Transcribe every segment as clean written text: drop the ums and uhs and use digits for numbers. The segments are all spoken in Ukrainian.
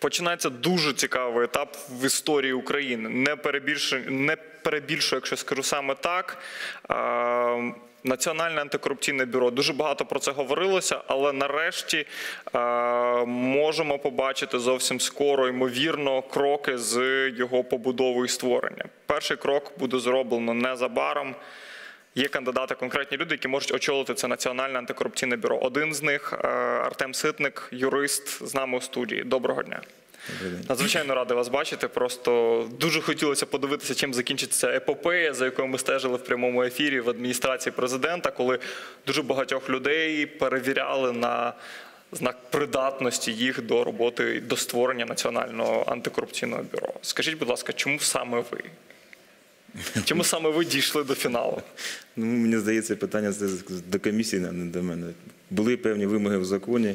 Починається дуже цікавий етап в історії України. Не перебільшую, якщо скажу саме так. Національне антикорупційне бюро. Дуже багато про це говорилося, але нарешті можемо побачити зовсім скоро, ймовірно, кроки з його побудовою і створення. Перший крок буде зроблено незабаром. Є кандидати, конкретні люди, які можуть очолити це Національне антикорупційне бюро. Один з них – Артем Ситник, юрист, з нами у студії. Доброго дня. Надзвичайно радий вас бачити. Просто дуже хотілося подивитися, чим закінчиться епопея, за якою ми стежили в прямому ефірі в адміністрації президента, коли дуже багатьох людей перевіряли на знак придатності їх до роботи, до створення Національного антикорупційного бюро. Скажіть, будь ласка, чому саме ви? Чому саме ви дійшли до фіналу? Ну, мені здається, питання до комісії, а не до мене. Були певні вимоги в законі,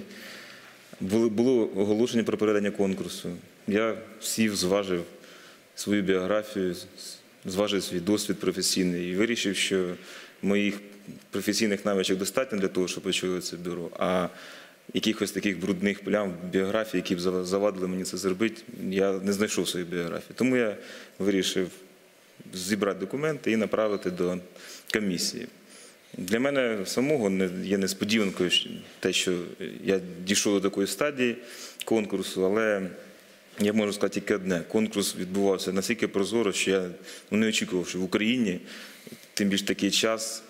було оголошення про проведення конкурсу. Я сів, зважив свою біографію, зважив свій досвід професійний і вирішив, що моїх професійних навичок достатньо для того, щоб очолити це бюро, а якихось таких брудних плям в біографії, які б завадили мені це зробити, я не знайшов свою біографію. Тому я вирішив зібрати документи і направити до комісії. Для мене самого є несподіванкою те, що я дійшов до такої стадії конкурсу, але я можу сказати тільки одне. Конкурс відбувався настільки прозоро, що я не очікував, що в Україні, тим більше такий час,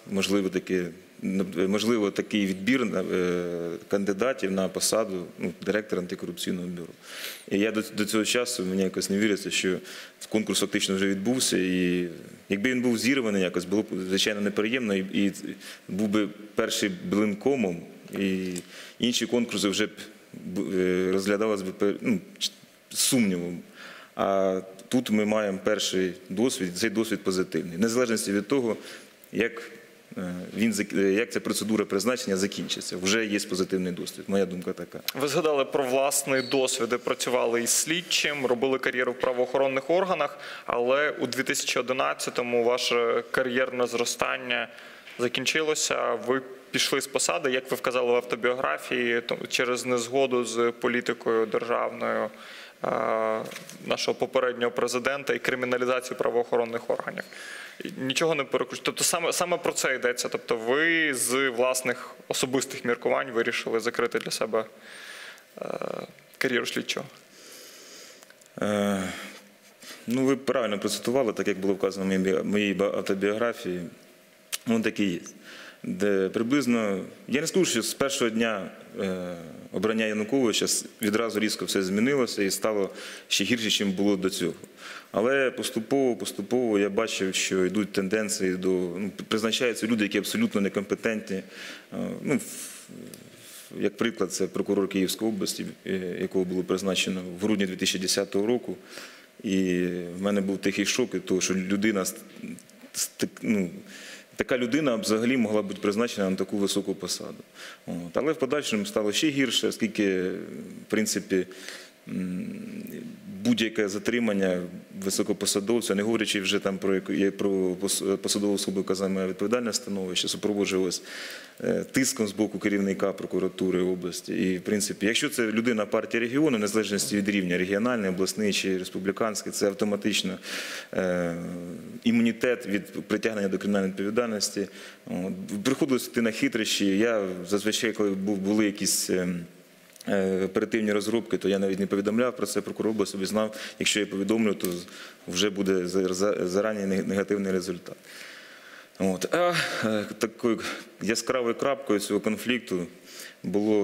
можливо, такий відбір кандидатів на посаду директора антикорупційного бюро. І я до цього часу, мені якось не віриться, що конкурс фактично вже відбувся. І якби він був зірваний якось, було б, звичайно, неприємно. І був би перший блинкомом, і інші конкурси вже б розглядалися б з сумнівом. А тут ми маємо перший досвід, цей досвід позитивний. Незалежно від того, як ця процедура призначення закінчиться. Вже є позитивний досвід. Моя думка така. Ви згадали про власний досвід, де працювали із слідчим, робили кар'єру в правоохоронних органах, але у 2011-му ваше кар'єрне зростання закінчилося. Ви пішли з посади, як ви вказали в автобіографії, через незгоду з політикою державною нашого попереднього президента і криміналізацію правоохоронних органів. Нічого не перекручує. Тобто саме про це йдеться. Тобто ви з власних особистих міркувань вирішили закрити для себе кар'єру слідчого? Ну, ви правильно процитували, так як було вказано в моїй автобіографії. Воно таке є. Де приблизно, я не скажу, що з першого дня обрання Януковича відразу різко все змінилося і стало ще гірше, ніж було до цього. Але поступово я бачив, що йдуть тенденції призначаються люди, які абсолютно некомпетентні. Як приклад, це прокурор Київської області, якого було призначено в грудні 2010 року. І в мене був такий шок від того, що така людина взагалі могла бути призначена на таку високу посаду. Але в подальшому стало ще гірше, оскільки, в принципі, будь-яке затримання високопосадовця, не говорячи вже там про посадову особу, яка займає відповідальне становище, супроводжувалось тиском з боку керівника прокуратури області. І, в принципі, якщо це людина партії регіону, незалежно від рівня, регіональний, обласний чи республіканський, це автоматично імунітет від притягнення до кримінальної відповідальності. Приходилось йти на хитрощі. Я зазвичай, коли були якісь оперативні розробки, то я навіть не повідомляв про це, прокурор області собі знав, якщо я повідомлю, то вже буде зарані негативний результат. А такою яскравою крапкою цього конфлікту було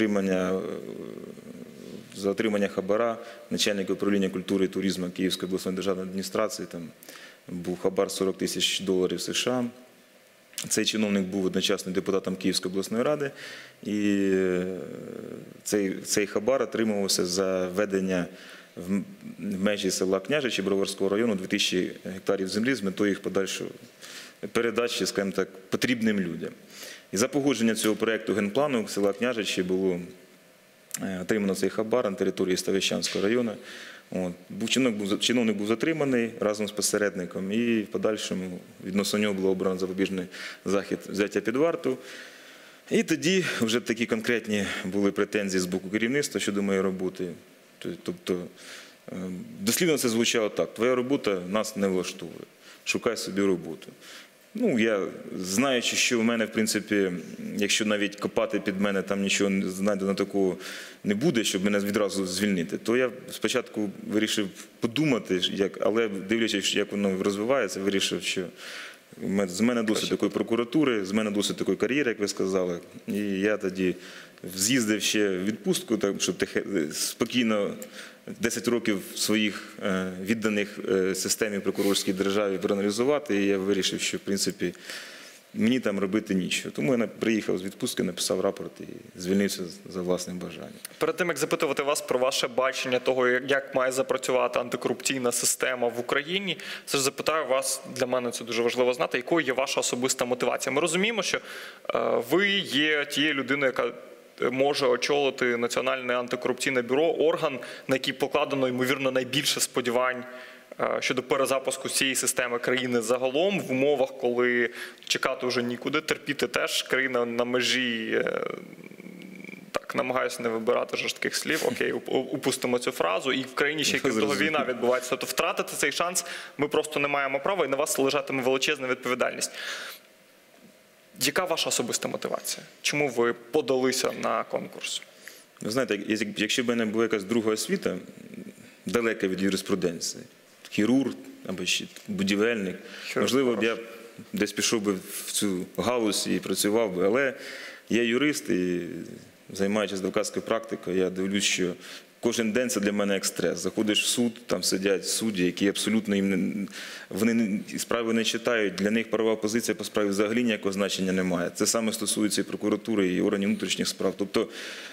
затримання хабара начальника управління культури і туризму Київської обласної державної адміністрації. Там був хабар $40 тисяч США. Цей чиновник був одночасно депутатом Київської обласної ради, і цей хабар отримувався за введення в межі села Княжичі Броварського району 2000 гектарів землі з метою їх подальшої передачі, скажімо так, потрібним людям. І за погодження цього проєкту генплану села Княжичі було отримано цей хабар на території Ставищенського району. Чиновник був затриманий разом з посередником, і в подальшому відносно нього було обрано запобіжний захід взяття під варту. І тоді вже такі конкретні були претензії з боку керівництва щодо моєї роботи. Тобто, дослівно це звучало так: твоя робота нас не влаштовує, шукай собі роботу. Ну, я, знаючи, що в мене, в принципі, якщо навіть копати під мене, там нічого знайдено такого не буде, щоб мене відразу звільнити, то я спочатку вирішив подумати, але дивлячись, як воно розвивається, вирішив, що з мене досить такої прокуратури, з мене досить такої кар'єри, як ви сказали. І я тоді з'їздив ще в відпустку, щоб спокійно 10 років своїх відданих системі прокурорській державі проаналізувати, і я вирішив, що, в принципі, мені там робити нічого. Тому я приїхав з відпустки, написав рапорт і звільнився за власним бажанням. Перед тим, як запитувати вас про ваше бачення того, як має запрацювати антикорупційна система в Україні, все ж запитаю вас, для мене це дуже важливо знати, якою є ваша особиста мотивація. Ми розуміємо, що ви є тією людиною, яка може очолити Національне антикорупційне бюро, орган, на який покладено, ймовірно, найбільше сподівань щодо перезапуску цієї системи країни загалом, в умовах, коли чекати вже нікуди, терпіти теж, країна на межі, так, намагаюся не вибирати жорстких слів, окей, упустимо цю фразу, і в країні ще, крім того, війна відбувається. Тобто втратити цей шанс ми просто не маємо права, і на вас лежатиме величезна відповідальність. Яка ваша особиста мотивація? Чому ви подалися на конкурс? Ви знаєте, якщо б в мене була якась друга освіта, далека від юриспруденції, хірург або ще будівельник, можливо, б я десь пішов би в цю галузь і працював би, але я юрист і, займаючись адвокатською практикою, я дивлюсь, що кожен день це для мене як стрес. Заходиш в суд, там сидять судді, які абсолютно вони справи не читають, для них правова позиція по справі взагалі ніякого значення немає. Це саме стосується і прокуратури, і органів внутрішніх справ. Тобто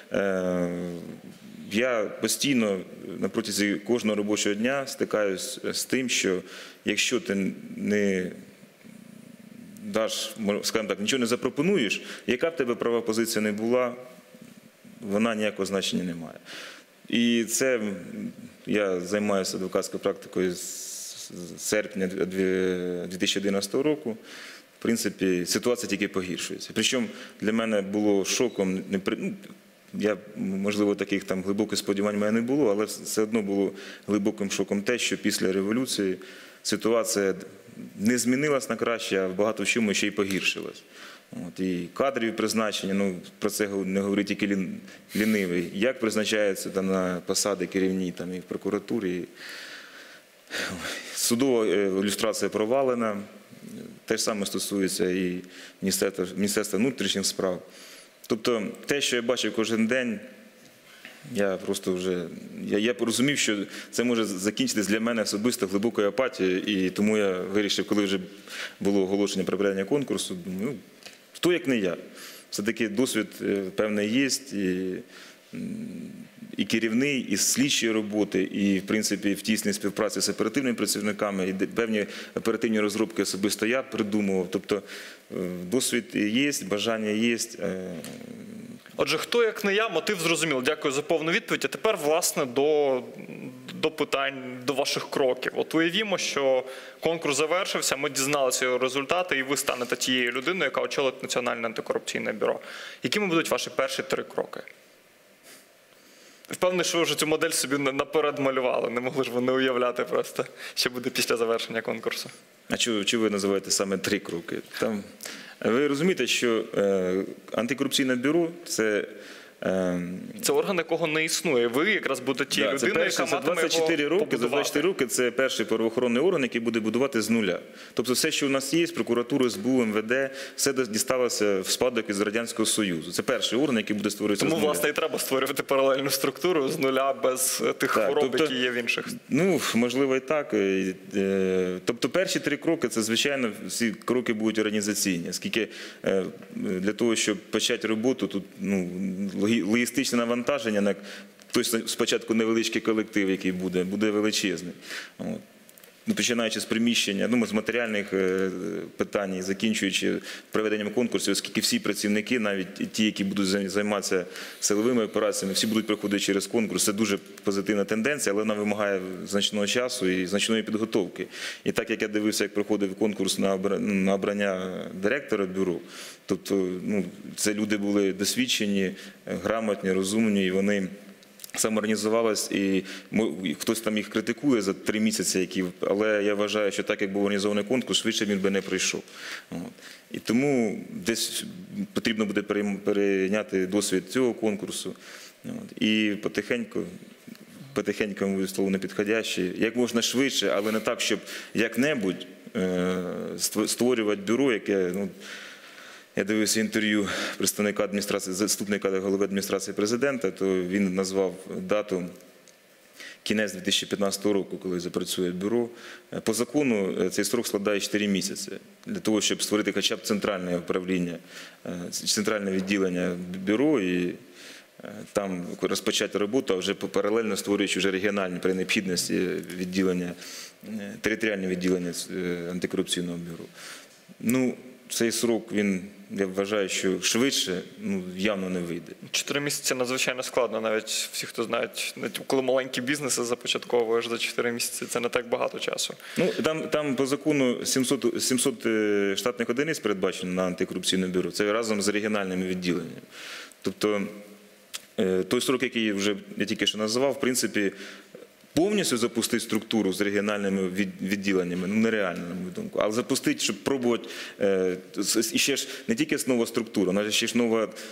я постійно на протязі кожного робочого дня стикаюсь з тим, що якщо ти не даш, скажімо так, нічого не запропонуєш, яка б тебе права позиція не була, вона ніякого значення не має. І це я займаюся адвокатською практикою з серпня 2011 року. В принципі, ситуація тільки погіршується. Причому для мене було шоком, можливо, таких там глибоких сподівань в мене не було, але все одно було глибоким шоком те, що після революції ситуація не змінилась на краще, а багато в чому ще й погіршилась. І кадрові призначення, про це не говорить тільки лінивий, як призначаються там на посади керівні там, і в прокуратурі. Судова люстрація провалена, те ж саме стосується і Міністерства внутрішніх справ. Тобто те, що я бачив кожен день, я просто вже, я порозумів, що це може закінчитись для мене особисто глибокою апатією, і тому я вирішив, коли вже було оголошення про проведення конкурсу, думаю, хто як не я. Все-таки досвід певний є, і керівний, і слідчої роботи, і, в принципі, в тісній співпраці з оперативними працівниками, і певні оперативні розробки особисто я придумував. Тобто досвід є, бажання є. Отже, хто як не я, мотив зрозуміло. Дякую за повну відповідь. А тепер, власне, до питань, до ваших кроків. От уявімо, що конкурс завершився, ми дізналися його результати, і ви станете тією людиною, яка очолить Національне антикорупційне бюро. Якими будуть ваші перші 3 кроки? Впевнений, що ви вже цю модель собі наперед малювали, не могли ж ви не уявляти просто, що буде після завершення конкурсу. А чого ви називаєте саме 3 кроки? Ви розумієте, що антикорупційне бюро – це орган, якого не існує. Ви якраз будете тією людиною, яка матиме його побудувати. За 24 роки це перший правоохоронний орган, який буде будувати з нуля. Тобто все, що у нас є, прокуратура, СБУ, МВД, все дісталося в спадок із Радянського Союзу. Це перший орган, який буде створюватися з нуля. Тому, власне, і треба створювати паралельну структуру з нуля, без тих хвороб, які є в інших. Можливо, і так. Тобто перші 3 кроки, це, звичайно, всі кроки будуть організаційні. Оскільки для того, щоб почати роботу, тут, логістичне навантаження, спочатку невеличкий колектив, який буде величезний. Починаючи з приміщення, з матеріальних питань, і закінчуючи проведенням конкурсів, оскільки всі працівники, навіть ті, які будуть займатися силовими операціями, всі будуть проходити через конкурс. Це дуже позитивна тенденція, але вона вимагає значного часу і значної підготовки. І так, як я дивився, як проходив конкурс на обрання директора бюро, тобто це люди були досвідчені, грамотні, розумні, і вони самоорганізувалась, і хтось там їх критикує за 3 місяці, але я вважаю, що так, як був організований конкурс, швидше він би не прийшов. І тому десь потрібно буде перейняти досвід цього конкурсу. І потихеньку, мою слово непідходяще, як можна швидше, але не так, щоб як-небудь створювати бюро, яке, я дивився інтерв'ю представника адміністрації, заступника голови адміністрації президента, то він назвав дату кінець 2015 року, коли запрацює бюро. По закону цей строк складає 4 місяці для того, щоб створити хоча б центральне управління, центральне відділення бюро і там розпочати роботу, а вже паралельно створюючи вже регіональні при необхідності відділення, територіальне відділення антикорупційного бюро. Цей срок, я вважаю, що швидше явно не вийде. 4 місяці надзвичайно складно, навіть всі, хто знають, коли маленькі бізнеси започатковуєш за 4 місяці, це не так багато часу. Там по закону 700 штатних одиниць передбачено на антикорупційне бюро, це разом з регіональними відділеннями. Тобто той срок, який вже я тільки що назвав, в принципі, повністю запустити структуру з регіональними відділеннями, нереально, на мою думку. Але запустити, щоб пробувати, і ще ж не тільки нова структура, але ще ж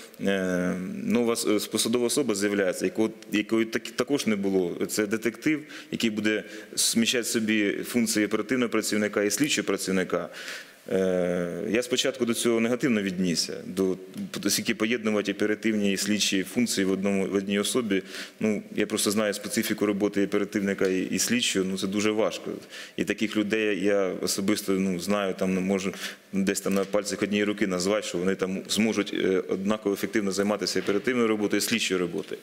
нова посадова особа з'являється, якої також не було. Це детектив, який буде зміщати собі функції оперативного працівника і слідчого працівника. Я спочатку до цього негативно віднісся, оскільки поєднувати оперативні і слідчі функції в одній особі. Я просто знаю специфіку роботи оперативника і слідчого, це дуже важко. І таких людей я особисто знаю, можу десь там на пальцях однієї руки назвати, що вони там зможуть однаково ефективно займатися оперативною роботою і слідчою роботою.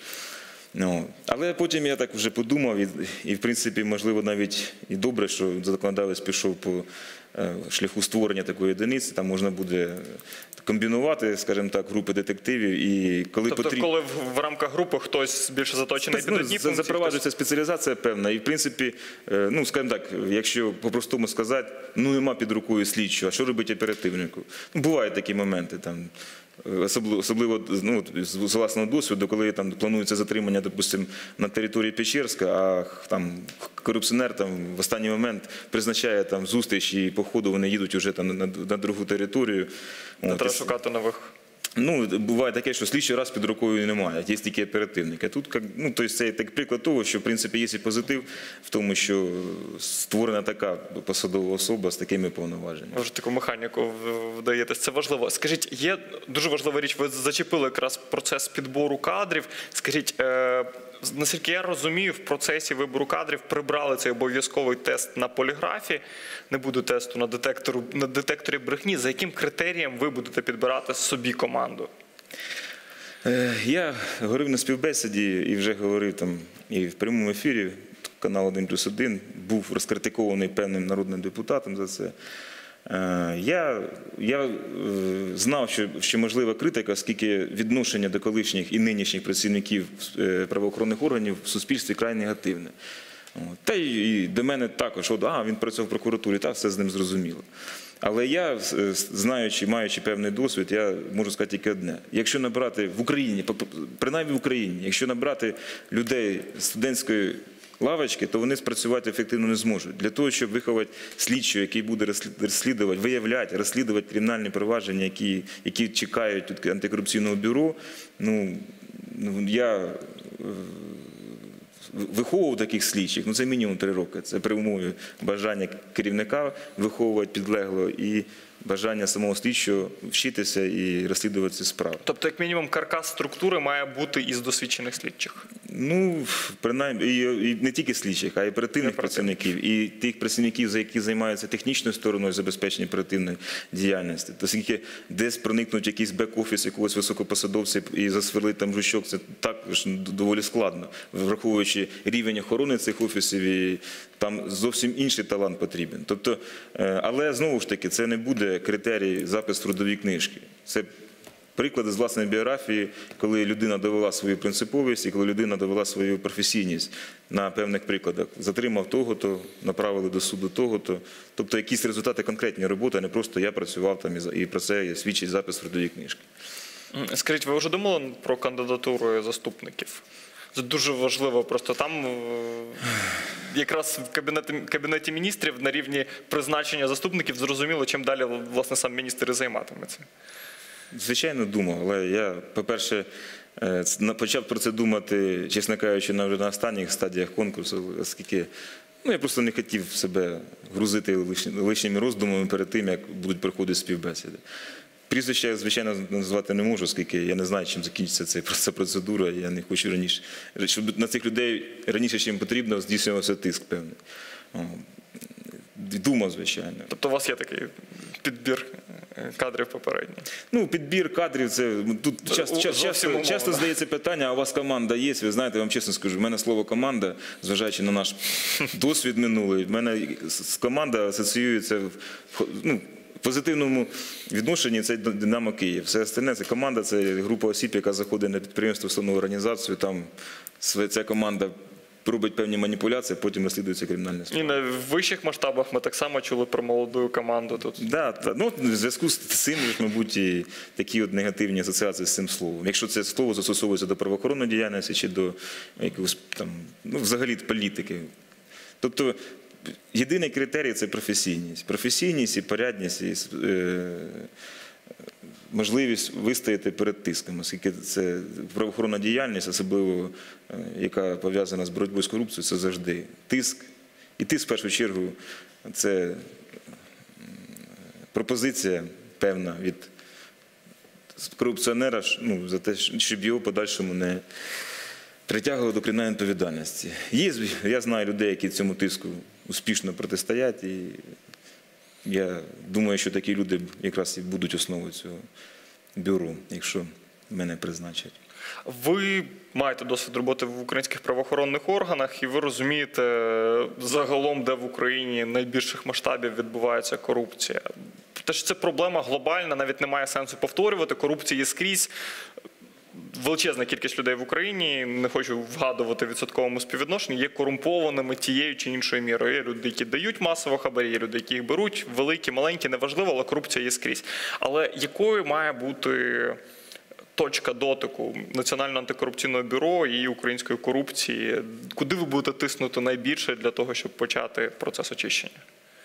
Але потім я так вже подумав, і в принципі, можливо, навіть і добре, що законодавець пішов по шляху створення такої одиниці, там можна буде комбінувати, скажімо так, групи детективів. І коли коли в рамках групи хтось більше заточений під одні функції? Запроваджується спеціалізація певна, і в принципі, скажімо так, якщо по-простому сказати, нема під рукою слідчого, а що робить оперативнику? Бувають такі моменти, особливо з власного досвіду, коли планується затримання, допустимо, на території Печерська, а корупціонер в останній момент призначає зустріч, і по ходу вони їдуть вже на другу територію. Треба шукати нових. Буває таке, що слідчий раз під рукою немає, є тільки оперативники. Тут, це приклад того, що, в принципі, є і позитив в тому, що створена така посадова особа з такими повноваженнями. Ви вже таку механіку вдаєтесь, це важливо. Скажіть, є дуже важлива річ, ви зачепили якраз процес підбору кадрів. Скажіть, наскільки я розумію, в процесі вибору кадрів прибрали цей обов'язковий тест на поліграфі, не буде тесту на детекторі брехні. За яким критерієм ви будете підбирати собі команду? Я говорив на співбесіді і вже говорив і в прямому ефірі, канал 1+1, був розкритикований певним народним депутатом за це. Я знав, що можлива критика, оскільки відношення до колишніх і нинішніх працівників правоохоронних органів в суспільстві край негативне. Та і до мене також, він працював в прокуратурі, все з ним зрозуміло. Але я, знаючи, маючи певний досвід, я можу сказати тільки одне. Якщо набрати в Україні, принаймні в Україні, якщо набрати людей з студентської лавочки, то вони спрацювати ефективно не зможуть. Для того, щоб виховати слідчого, який буде розслідувати, виявляти, розслідувати кримінальні провадження, які чекають від антикорупційного бюро, я виховував таких слідчих, це мінімум 3 роки. Це при умові бажання керівника виховувати підлегло і бажання самого слідчого вчитися і розслідувати ці справи. Тобто, як мінімум, каркас структури має бути із досвідчених слідчих? Принаймні, і не тільки слідчих, а й оперативних працівників, і тих працівників, які займаються технічною стороною забезпечення оперативної діяльності. Оскільки десь проникнуть якийсь бек-офіс якогось високопосадовця і засверлить там жучок, це також доволі складно, враховуючи рівень охорони цих офісів, і там зовсім інший талант потрібен. Але, знову ж таки, це не буде критерій запис в трудові книжки. Це приклади з власної біографії, коли людина довела свою принциповість і коли людина довела свою професійність на певних прикладах. Затримав того-то, направили до суду того-то. Тобто якісь результати конкретні роботи, а не просто я працював там і про це свідчить запис в трудові книжки. Скажіть, ви вже думали про кандидатуру заступників? Це дуже важливо. Просто там якраз в Кабінеті міністрів на рівні призначення заступників зрозуміло, чим далі, власне, сам міністр і займатиметься. Звичайно, думав, але я, по-перше, почав про це думати, чесно кажучи, вже на останніх стадіях конкурсу, оскільки я просто не хотів себе грузити лишніми роздумами перед тим, як будуть проходити співбесіди. Прізвище я, звичайно, назвати не можу, оскільки я не знаю, чим закінчиться ця процедура, я не хочу раніше, щоб на цих людей раніше, чим потрібно, здійснювався тиск певний. Думав, звичайно. Тобто у вас є такий підбір кадрів попередній? Підбір кадрів, це тут часто здається питання, а у вас команда є? Ви знаєте, я вам чесно скажу, в мене слово «команда», зважаючи на наш досвід минулий, в мене команда асоціюється в позитивному відношенні це «Динамо Київ». Все остальне – це команда, це група осіб, яка заходить на підприємство, установу, організацію, там ця команда робить певні маніпуляції, потім розслідується кримінальне справа. І на вищих масштабах ми так само чули про молоду команду тут. В зв'язку з цим, мабуть, і такі негативні асоціації з цим словом. Якщо це слово застосовується до правоохоронної діяльності чи до якогось взагалі політики. Тобто єдиний критерій – це професійність. Професійність і порядність, і можливість вистояти перед тиском, оскільки це правоохоронна діяльність, особливо яка пов'язана з боротьбою з корупцією, це завжди тиск. І тиск, в першу чергу, це пропозиція певна від корупціонера, за те, щоб його в подальшому не притягували до кримінальної відповідальності. Я знаю людей, які цьому тиску успішно протистоять, і я думаю, що такі люди якраз і будуть основою цього бюро, якщо мене призначать. Ви маєте досвід роботи в українських правоохоронних органах, і ви розумієте загалом, де в Україні найбільших масштабів відбувається корупція. Те, що це проблема глобальна, навіть немає сенсу повторювати, корупція є скрізь. Величезна кількість людей в Україні, не хочу вгадувати в відсотковому співвідношенні, є корумпованими тією чи іншою мірою. Є люди, які дають масово хабарі, є люди, які їх беруть, великі, маленькі, неважливо, але корупція є скрізь. Але якою має бути точка дотику Національного антикорупційного бюро і української корупції? Куди ви будете тиснути найбільше для того, щоб почати процес очищення?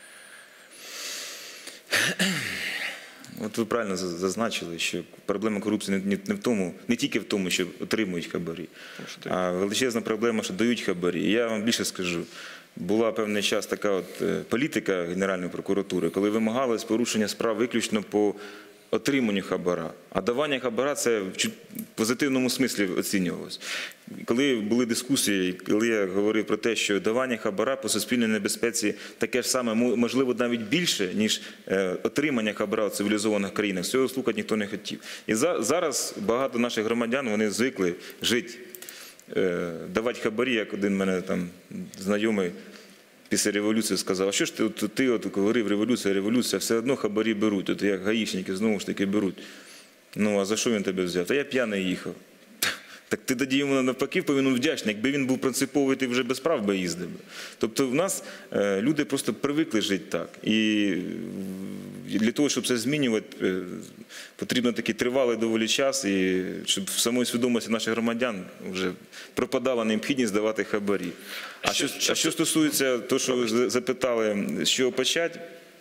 От ви правильно зазначили, що проблема корупції не тільки в тому, що отримують хабарі, а величезна проблема, що дають хабарі. І я вам більше скажу, була певний час така політика Генеральної прокуратури, коли вимагалось порушення справ виключно по отриманню хабара. А давання хабара – це в позитивному смислі оцінювалось. Коли були дискусії, коли я говорив про те, що давання хабара по суспільній небезпеці таке ж саме, можливо, навіть більше, ніж отримання хабара в цивілізованих країнах, цього слухати ніхто не хотів. І зараз багато наших громадян, вони звикли жити, давати хабарі, як один мене там знайомий після революції сказав, а що ж ти говорив революція, все одно хабарі беруть, от як гаїшники знову ж таки беруть. А за що він тебе взяв? Та я п'яний їхав. Так ти тоді йому навпаки повинен вдячний, якби він був принциповий, ти вже без прав би їздив. Тобто в нас люди просто привикли жити так. І для того, щоб це змінювати, потрібно такий тривалий доволі час, і щоб в самої свідомості наших громадян вже пропадала необхідність давати хабарі. А що стосується того, що ви запитали, з чого почати,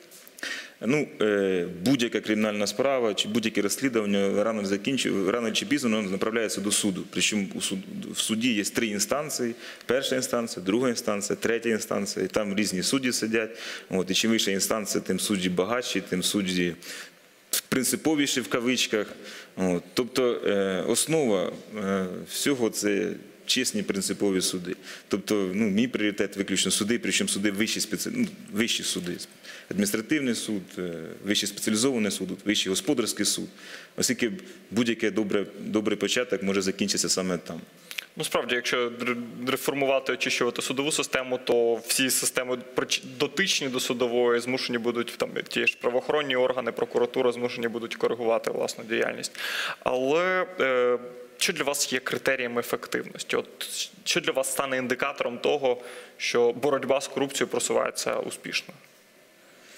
будь-яка кримінальна справа чи будь-яке розслідування рано чи пізно направляється до суду. Причому в суді є 3 інстанції: перша інстанція, друга інстанція, третя інстанція. І там різні судді сидять. І чим вища інстанція, тим судді багатші, тим судді принциповіші в кавичках. Тобто основа всього – це чесні принципові суди. Тобто мій пріоритет виключно суди, причому суди вищі суди. Адміністративний суд, вищий спеціалізований суд, вищий господарський суд. Оскільки будь-який добрий початок може закінчитися саме там. Справді, якщо реформувати, очищувати судову систему, то всі системи дотичні до судової змушені будуть, ті ж правоохоронні органи, прокуратура змушені будуть коригувати власну діяльність. Але що для вас є критерієм ефективності? Що для вас стане індикатором того, що боротьба з корупцією просувається успішно?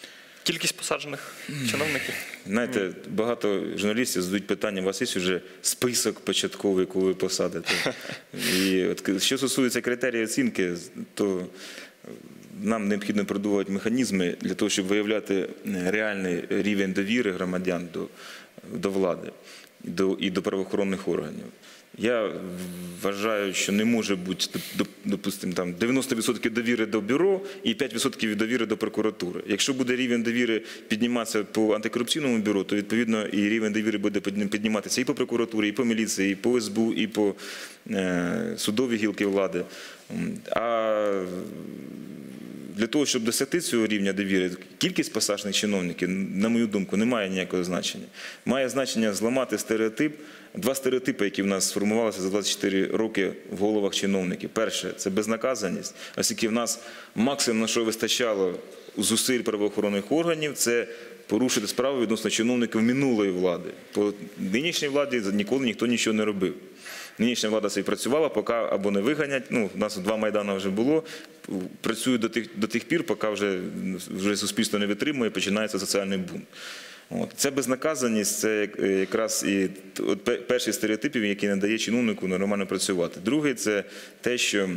Кількість посаджених чиновників? Знаєте, багато журналістів задають питання, у вас є вже список початковий, коли ви посадите? І от, що стосується критерії оцінки, то нам необхідно продумувати механізми для того, щоб виявляти реальний рівень довіри громадян до влади і до правоохоронних органів. Я вважаю, що не може бути, допустимо, там 90% довіри до бюро і 5% довіри до прокуратури. Якщо буде рівень довіри підніматися по антикорупційному бюро, то відповідно і рівень довіри буде підніматися і по прокуратурі, і по міліції, і по СБУ, і по судовій гілки влади. А для того, щоб досягти цього рівня довіри, кількість посаджених чиновників, на мою думку, не має ніякого значення. Має значення зламати стереотип, два стереотипи, які в нас сформувалися за 24 роки в головах чиновників. Перше – це безнаказаність, оскільки в нас максимум, на що вистачало зусиль правоохоронних органів, це порушити справу відносно чиновників минулої влади. По нинішній владі ніколи ніхто нічого не робив. Нинішня влада собі працювала, поки або не виганять, ну, у нас 2 Майдани вже було, працюють до тих пір, поки вже суспільство не витримує, починається соціальний бунт. От. Ця безнаказаність – це якраз і перший з стереотипів, який не дає чиновнику нормально працювати. Другий – це те, що,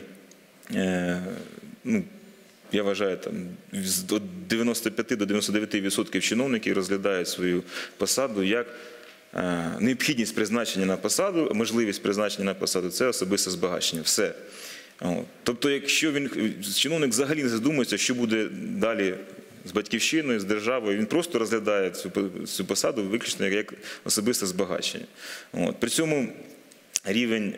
я вважаю, там, від 95 до 99% чиновників розглядають свою посаду як необхідність призначення на посаду, можливість призначення на посаду – це особисте збагачення. Все. Тобто, якщо чиновник взагалі не задумується, що буде далі з батьківщиною, з державою, він просто розглядає цю посаду виключно як особисте збагачення. При цьому рівень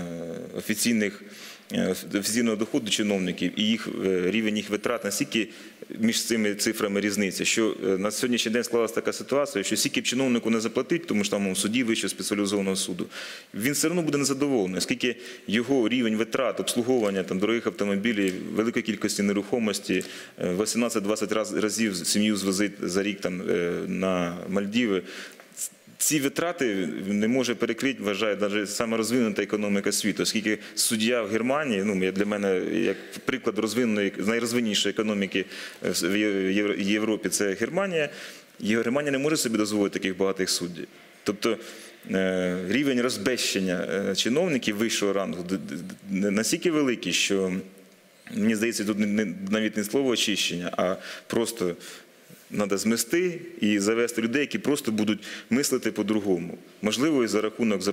офіційного доходу чиновників і рівень їх витрат настільки між цими цифрами різниця, що на сьогоднішній день склалася така ситуація, що скільки б чиновнику не заплатить, тому що там у суді вищого спеціалізованого суду, він все одно буде незадоволений, оскільки його рівень витрат, обслуговування там, дорогих автомобілів, великої кількості нерухомості, 18-20 разів сім'ю звозить за рік там, на Мальдіви. Ці витрати не може перекрити, вважаю, навіть саме розвинута економіка світу, оскільки суддя в Германії, для мене як приклад розвиненої, найрозвиннішої економіки в Європі, це Германія, і Германія не може собі дозволити таких багатих суддів. Тобто рівень розбещення чиновників вищого рангу настільки великий, що, мені здається, тут навіть не слово очищення, а просто треба змести і завести людей, які просто будуть мислити по-другому. Можливо, і за рахунок,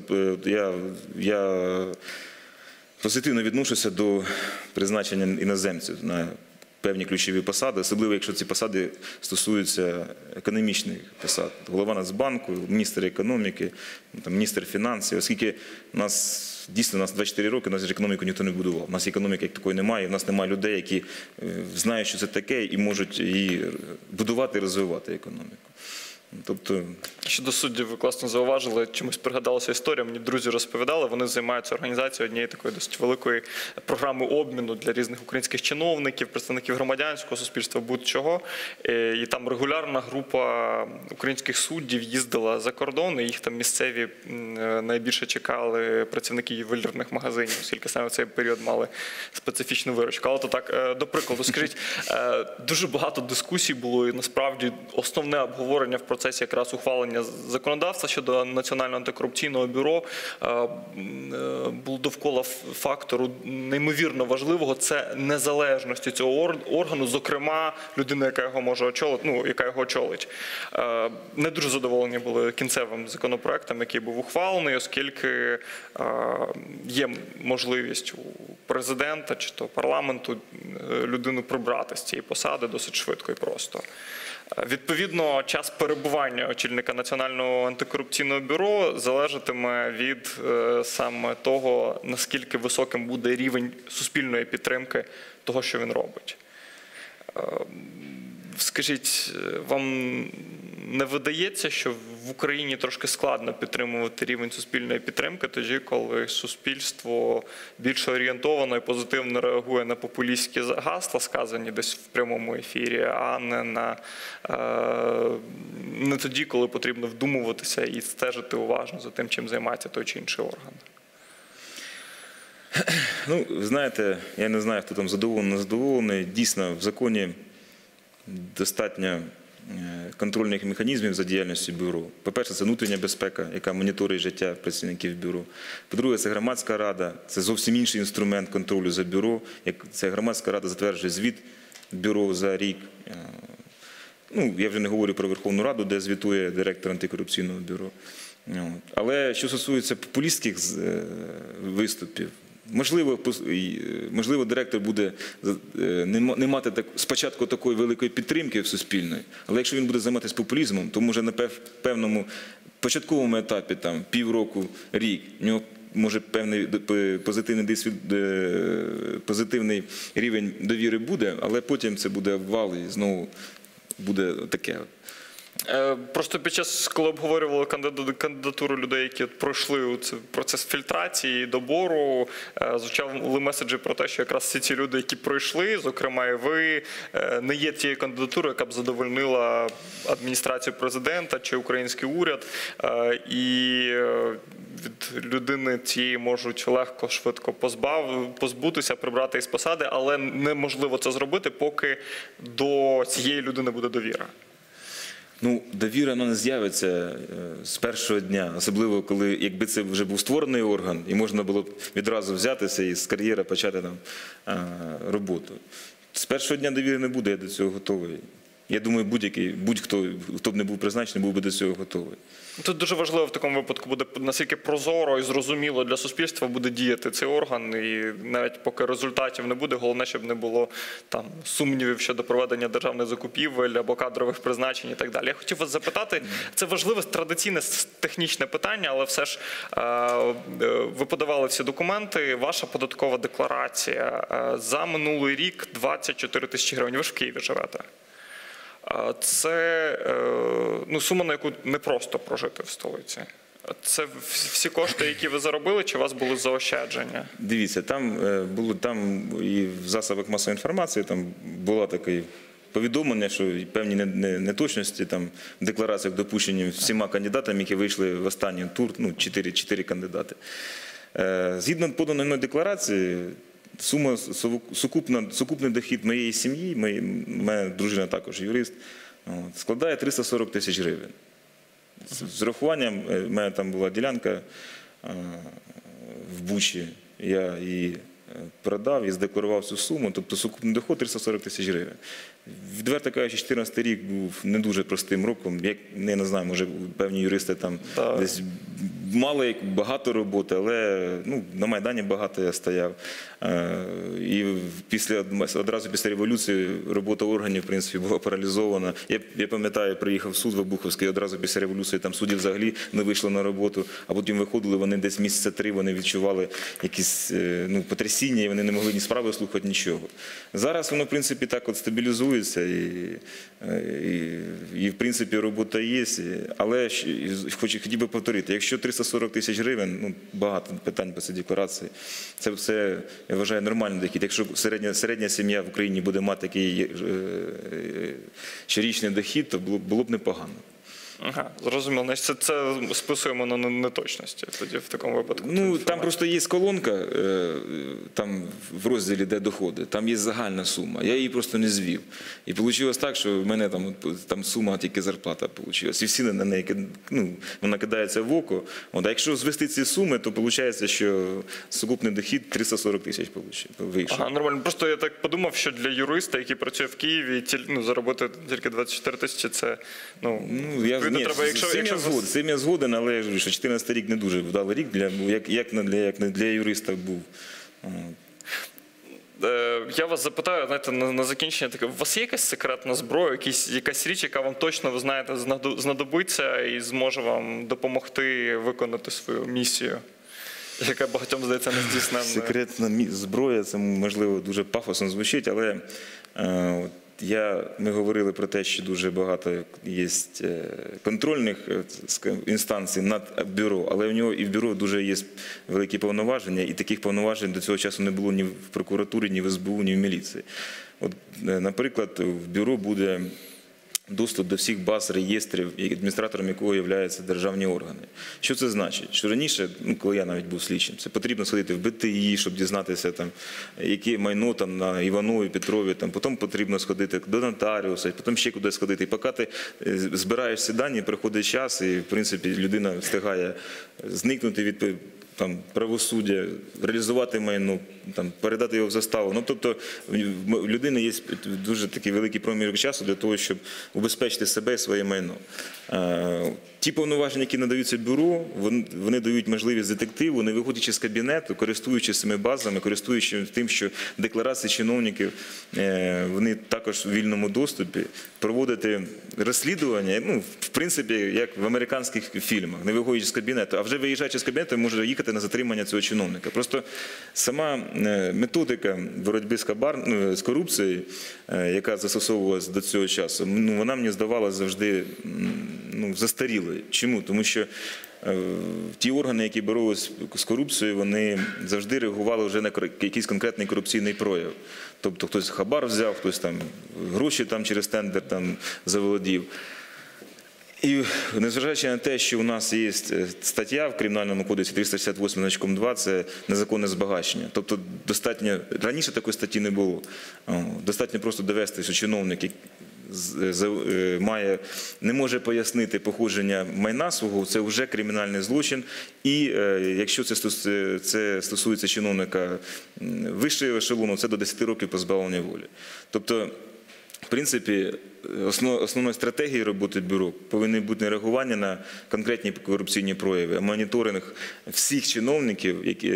я позитивно відношуся до призначення іноземців на певні ключові посади, особливо якщо ці посади стосуються економічних посад. Голова Нацбанку, міністр економіки, міністр фінансів, оскільки дійсно, у нас 24 роки, у нас економіку ніхто не будував. У нас економіки як такої немає, у нас немає людей, які знають, що це таке, і можуть її будувати і розвивати економіку. Тобто... Щодо суддів, ви класно зауважили, чомусь пригадалася історія, мені друзі розповідали, вони займаються організацією однієї такої досить великої програми обміну для різних українських чиновників, представників громадянського суспільства, будь-чого. І там регулярна група українських суддів їздила за кордон, і їх там місцеві найбільше чекали працівники ювелірних магазинів, оскільки саме в цей період мали специфічну виручку. Але то так, до прикладу, скажіть, дуже багато дискусій було, і насправді основне обговорення в процесі якраз ухвалення законодавства щодо Національного антикорупційного бюро було довкола фактору неймовірно важливого – це незалежності цього органу, зокрема людина, яка його може очолити, яка його очолить. Не дуже задоволені були кінцевим законопроектом, який був ухвалений, оскільки є можливість у президента чи то парламенту людину прибрати з цієї посади досить швидко і просто. Відповідно, час перебування очільника Національного антикорупційного бюро залежатиме від саме того, наскільки високим буде рівень суспільної підтримки того, що він робить. Скажіть, вам не видається, що в Україні трошки складно підтримувати рівень суспільної підтримки тоді, коли суспільство більше орієнтовано і позитивно реагує на популістські гасла, сказані десь в прямому ефірі, а не тоді, коли потрібно вдумуватися і стежити уважно за тим, чим займається той чи інший орган? Знаєте, я не знаю, хто там задоволений, не задоволений. Дійсно, в законі достатньо контрольних механізмів за діяльністю бюро. По-перше, це внутрішня безпека, яка моніторить життя працівників бюро. По-друге, це громадська рада, це зовсім інший інструмент контролю за бюро. Це громадська рада затверджує звіт бюро за рік. Ну, я вже не говорю про Верховну Раду, де звітує директор антикорупційного бюро. Але що стосується популістських виступів, можливо, директор буде не мати спочатку такої великої підтримки суспільної, але якщо він буде займатися популізмом, то може на певному початковому етапі, там, півроку, рік, у нього може певний позитивний рівень довіри буде, але потім це буде обвал і знову буде таке. Просто під час, коли обговорювали кандидатуру людей, які пройшли процес фільтрації, добору, звучали меседжі про те, що якраз всі ці люди, які пройшли, зокрема і ви, не є тією кандидатурою, яка б задовольнила адміністрацію президента чи український уряд, і від людини цієї можуть легко, швидко позбутися, прибрати із посади, але неможливо це зробити, поки до цієї людини буде довіра. Ну, довіра не з'явиться з першого дня, особливо коли, якби це вже був створений орган, і можна було б відразу взятися і з кар'єри почати там роботу. З першого дня довіри не буде, я до цього готовий. Я думаю, будь-хто, хто б не був призначений, був би до цього готовий. Тут дуже важливо в такому випадку буде, наскільки прозоро і зрозуміло для суспільства буде діяти цей орган, і навіть поки результатів не буде, головне, щоб не було там сумнівів щодо проведення державних закупівель або кадрових призначень і так далі. Я хотів вас запитати, це важливе традиційне технічне питання, але все ж ви подавали всі документи, ваша податкова декларація за минулий рік 24 тисячі гривень. Ви ж в Києві живете. Це сума, на яку не просто прожити в столиці. Це всі кошти, які ви заробили, чи у вас були заощадження? Дивіться, там і в засобах масової інформації там було таке повідомлення, що певні неточності там в деклараціях допущені всіма кандидатами, які вийшли в останній тур, 4 кандидати. Згідно поданої мною декларації, сума, сукупний дохід моєї сім'ї, моя дружина також юрист, складає 340 тисяч гривень. З урахуванням, в мене там була ділянка в Бучі, я її продав і здекларував цю суму, тобто сукупний доход 340 тисяч гривень. Відверто кажучи, 2014 рік був не дуже простим роком. Я не знаю, може певні юристи там десь мали багато роботи, але на Майдані багато я стояв. І одразу після революції робота органів, в принципі, була паралізована. Я пам'ятаю, приїхав в суд в Обуховський, одразу після революції там судді взагалі не вийшли на роботу, а потім виходили, вони десь місяця 3, вони відчували якісь потрясіння, і вони не могли ні справи слухати, нічого. Зараз воно, в принципі, так от стабілізується, і в принципі, робота є. Але хотів би повторити, якщо 340 тисяч гривень, багато питань по цій декларації, це все, я вважаю, нормальний дохід. Якщо середня сім'я в Україні буде мати такий щорічний дохід, то було б непогано. Ага, зрозуміло. Значить, це списуємо на неточності тоді в такому випадку. Там просто є колонка там в розділі, де доходи, там є загальна сума. Я її просто не звів. І вийшло так, що в мене там сума тільки зарплата вийшла. І всі на неї, вона кидається в око. А якщо звести ці суми, то виходить, що сукупний дохід 340 тисяч вийшов. Ага, нормально. Просто я так подумав, що для юриста, який працює в Києві, заробити тільки 24 тисячі, це, з цим я згоден, але я кажу, що 2014 рік не дуже вдалий рік, як для юриста був. Я вас запитаю, знаєте, на закінчення таке, у вас є якась секретна зброя, якась річ, яка вам точно, ви знаєте, знадобиться і зможе вам допомогти виконати свою місію, яка багатьом, здається, не здійсненна? Секретна зброя, це, можливо, дуже пафосно звучить, але ми говорили про те, що дуже багато є контрольних інстанцій над бюро, але в нього і в бюро дуже є великі повноваження, і таких повноважень до цього часу не було ні в прокуратурі, ні в СБУ, ні в міліції. Наприклад, в бюро буде доступ до всіх баз, реєстрів, адміністратором якого є державні органи. Що це значить? Що раніше, коли я навіть був слідчим, це потрібно сходити в БТІ, щоб дізнатися, яке майно на Іванові, Петрові, потім потрібно сходити до нотаріуса, потім ще кудись сходити. І поки ти збираєш ці дані, приходить час, і, в принципі, людина встигає зникнути від правосуддя, реалізувати майно, передати його в заставу. Тобто в людини є дуже такий великий проміжок часу для того, щоб убезпечити себе і своє майно. Ті повноваження, які надаються бюро, вони дають можливість детективу, не виходячи з кабінету, користуючись цими базами, користуючись тим, що декларації чиновників, вони також у вільному доступі, проводити розслідування, в принципі, як в американських фільмах, не виходячи з кабінету, а вже виїжджаючи з кабінету, може їхати на затримання цього чиновника. Просто сама методика боротьби з корупцією, яка застосовувалася до цього часу, вона мені здавалася завжди застарілою. Чому? Тому що ті органи, які боролись з корупцією, вони завжди реагували вже на якийсь конкретний корупційний прояв. Тобто хтось хабар взяв, хтось гроші через тендер заволодів. І незважаючи на те, що у нас є стаття в Кримінальному кодексі 368-2, це незаконне збагачення. Тобто достатньо, раніше такої статті не було. Достатньо просто довести, що чиновник не може пояснити походження майна свого, це вже кримінальний злочин. І якщо це стосується чиновника вищого ешелону, це до 10 років позбавлення волі. Тобто, в принципі, основною стратегією роботи бюро повинно бути не реагування на конкретні корупційні прояви, а моніторинг всіх чиновників,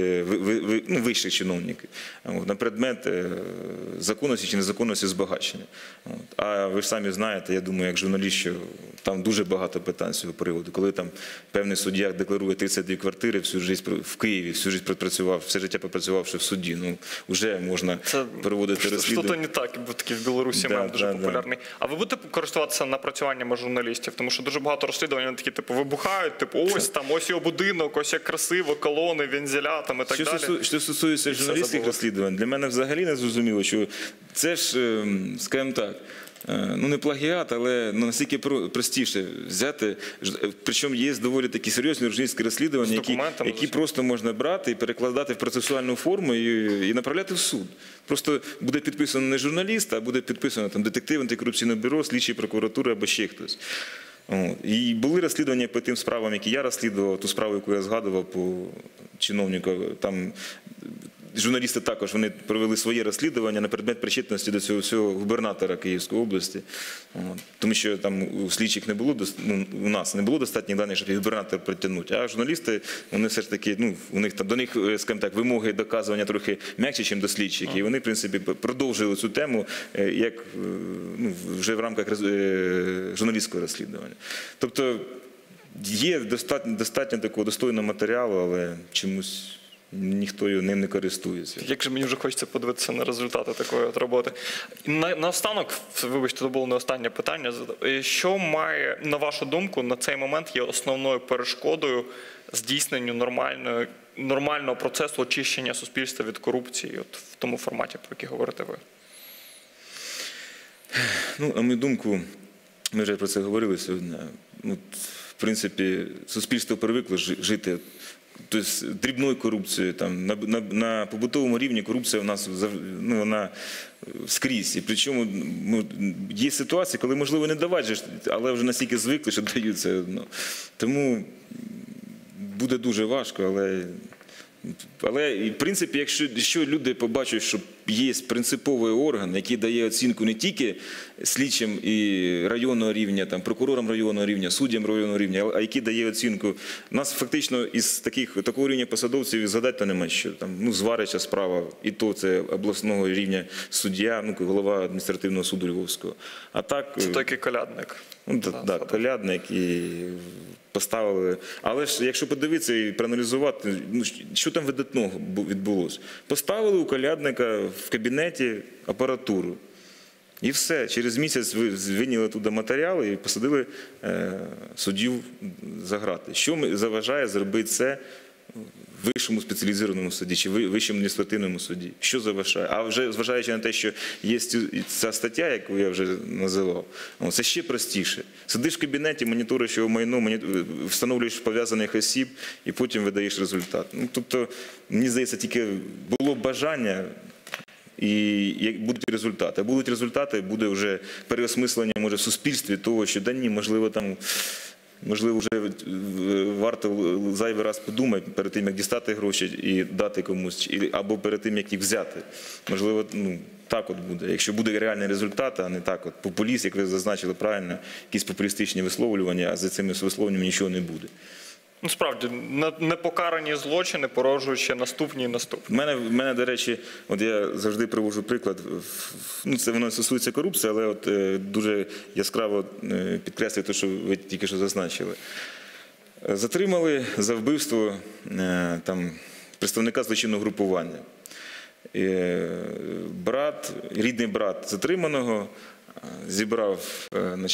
вищих чиновників, на предмет законності чи незаконності збагачення. А ви ж самі знаєте, я думаю, як журналіст, що там дуже багато питань з цього приводу. Коли певний суддя декларує 32 квартири в Києві, всю життя все життя попрацювавши в суді, вже можна проводити розслідування. Що-то не так, бо таки в Білорусі мем дуже популярний. А ви будете користуватися напрацюваннями журналістів? Тому що дуже багато розслідувань такі, вибухають, ось його будинок, ось як красиво, колони, вензеля і так далі. Що стосується журналістських розслідувань, для мене взагалі не зрозуміло, що це ж, скажімо так, не плагіат, але настільки простіше взяти. Причому є доволі такі серйозні журналістські розслідування, які просто можна брати і перекладати в процесуальну форму і направляти в суд. Просто буде підписано не журналіст, а буде підписано детектив антикорупційного бюро, слідчий прокуратури або ще хтось. І були розслідування по тим справам, які я розслідував, ту справу, яку я згадував по чиновнику. Там журналісти також вони провели своє розслідування на предмет причетності до цього всього губернатора Київської області. Тому що там у слідчих не було, у нас не було достатньо даних, щоб губернатор притягнути. А журналісти, вони все ж таки, до них, скажімо так, вимоги доказування трохи м'якші, ніж до слідчих. І вони, в принципі, продовжили цю тему як вже в рамках журналістського розслідування. Тобто є достатньо такого достойного матеріалу, але чомусь ніхто ним не користується. Як же мені вже хочеться подивитися на результати такої роботи. Наостанок, вибачте, це було не останнє питання. Що має, на вашу думку, на цей момент є основною перешкодою здійсненню нормального процесу очищення суспільства від корупції в тому форматі, про який говорите ви? На мою думку, ми вже про це говорили сьогодні. В принципі, суспільство привикло жити дрібною корупцією. На побутовому рівні корупція у нас вона скрізь. І причому є ситуації, коли, можливо, не давати, але вже настільки звикли, що дають це одно. Тому буде дуже важко, але, в принципі, якщо люди побачать, що є принциповий орган, який дає оцінку не тільки слідчим і районного рівня, прокурорам районного рівня, суддям районного рівня, а який дає оцінку. У нас фактично із такого рівня посадовців згадати немає що. Зварича справа, і то це обласного рівня суддя, голова адміністративного суду Львовського. А так... Це такий колядник. Так, колядник і... поставили. Але ж, якщо подивитися і проаналізувати, що там видатного відбулося? Поставили у колядника в кабінеті апаратуру. І все. Через місяць виняли туди матеріали і посадили суддю за грати. Що заважає зробити це вищому спеціалізованому суді чи вищому адміністративному суді. Що заважає? А вже зважаючи на те, що є ця стаття, яку я вже називав, це ще простіше. Сидиш в кабінеті, моніториш його майно, встановлюєш пов'язаних осіб і потім видаєш результат. Тобто, мені здається, тільки було бажання і будуть результати. А будуть результати, буде вже переосмислення, може, в суспільстві того, що да ні, можливо, там... Можливо, вже варто зайвий раз подумати перед тим, як дістати гроші і дати комусь, або перед тим, як їх взяти. Можливо, так от буде. Якщо буде реальний результат, а не так от популіст, як ви зазначили правильно, якісь популістичні висловлювання, а за цими висловлюваннями нічого не буде. Ну, справді, непокарані злочини породжують ще наступні і наступні. В мене, до речі, от я завжди приводжу приклад, це воно стосується корупції, але от дуже яскраво підкреслює те, що ви тільки що зазначили. Затримали за вбивство представника злочинного групування. Рідний брат затриманого зібрав,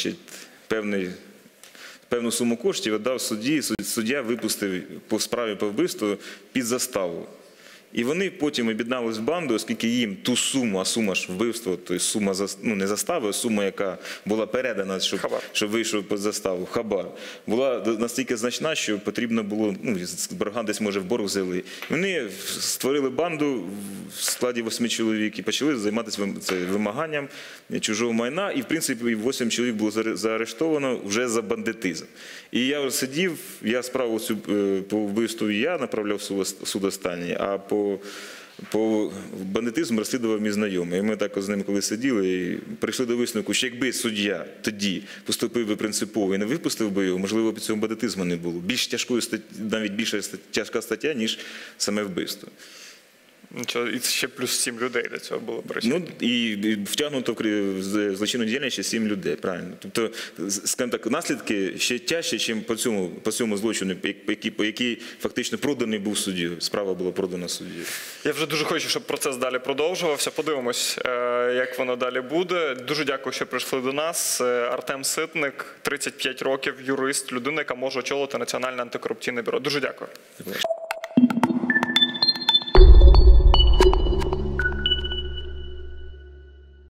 певну суму коштів, віддав судді, суддя випустив по справі по вбивству під заставу. І вони потім об'єднались в банду, оскільки їм ту суму, а сума ж вбивство, тобто сума, не застави, а сума, яка була передана, щоб вийшов під заставу, хабар, була настільки значна, що потрібно було, борган десь, може, в борг взяли. Вони створили банду в складі 8 чоловік і почали займатися вимаганням чужого майна. І, в принципі, 8 чоловік було заарештовано вже за бандитизм. І я сидів, я справу цю по вбивству я направляв в суд останній, а по бандитизму розслідував мій знайомий. І ми так з ним коли сиділи і прийшли до висновку, що якби суддя тоді поступив би принципово і не випустив би його, можливо, б цього бандитизму не було. Більш тяжкою, навіть більш тяжка стаття, ніж саме вбивство. І ще плюс 7 людей до цього було причетні. І втягнуто в злочинну діяльність ще 7 людей, правильно. Тобто, скажімо так, наслідки ще тяжче, ніж по цьому злочину, який фактично проданий був суддєю. Справа була продана суддєю. Я вже дуже хочу, щоб процес далі продовжувався. Подивимось, як воно далі буде. Дуже дякую, що прийшли до нас. Артем Ситник, 35 років, юрист, людина, яка може очолити Національне антикорупційне бюро. Дуже дякую.